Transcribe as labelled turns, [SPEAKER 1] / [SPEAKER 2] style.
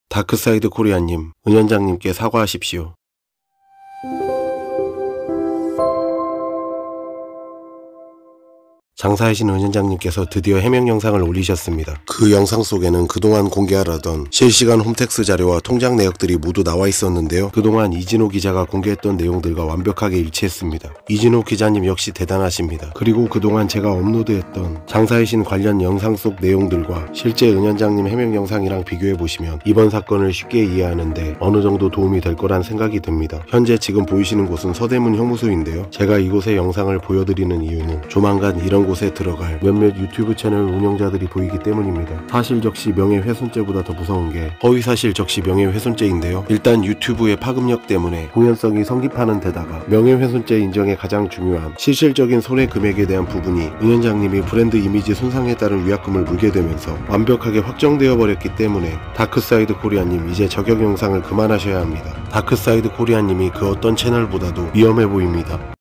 [SPEAKER 1] 다크사이드 코리아님, 은현장님께 사과하십시오. 장사하신 은현장님께서 드디어 해명 영상을 올리셨습니다. 그 영상 속에는 그동안 공개하라던 실시간 홈택스 자료와 통장 내역들이 모두 나와 있었는데요. 그동안 이진호 기자가 공개했던 내용들과 완벽하게 일치했습니다. 이진호 기자님 역시 대단하십니다. 그리고 그동안 제가 업로드했던 장사의 신 관련 영상 속 내용들과 실제 은현장님 해명 영상이랑 비교해보시면 이번 사건을 쉽게 이해하는데 어느 정도 도움이 될 거란 생각이 듭니다. 현재 지금 보이시는 곳은 서대문 형무소인데요. 제가 이곳의 영상을 보여드리는 이유는 조만간 이런 곳에 들어갈 몇몇 유튜브 채널 운영자들이 보이기 때문입니다. 사실 적시 명예훼손죄보다 더 무서운 게 허위사실 적시 명예훼손죄인데요. 일단 유튜브의 파급력 때문에 공연성이 성립하는 데다가 명예훼손죄 인정의 가장 중요한 실질적인 손해 금액에 대한 부분이 은현장님이 브랜드 이미지 손상에 따른 위약금을 물게 되면서 완벽하게 확정되어 버렸기 때문에 다크사이드 코리아님 이제 저격 영상을 그만하셔야 합니다. 다크사이드 코리아님이 그 어떤 채널보다도 위험해 보입니다.